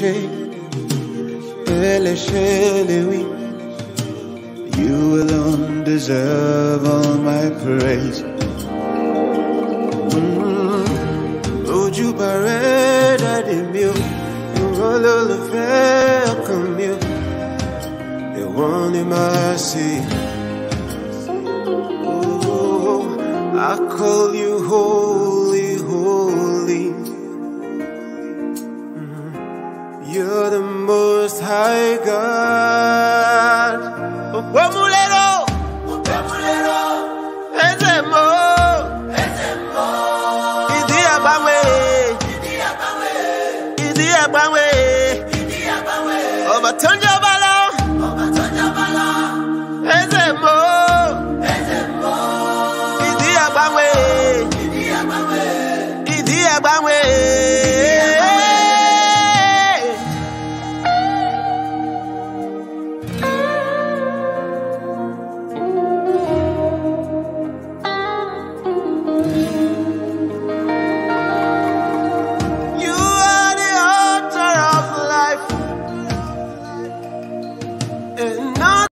oui. You alone deserve all my praise. Ojú parẹ́ dàdí mi o, ìwọ lólùfẹ́ ọkàn mi o, ìwọ ni màá sí. Oh, I call you holy, holy. You're the most high God. Opamulero, Ezemo, Idi Abawe, Obatonja.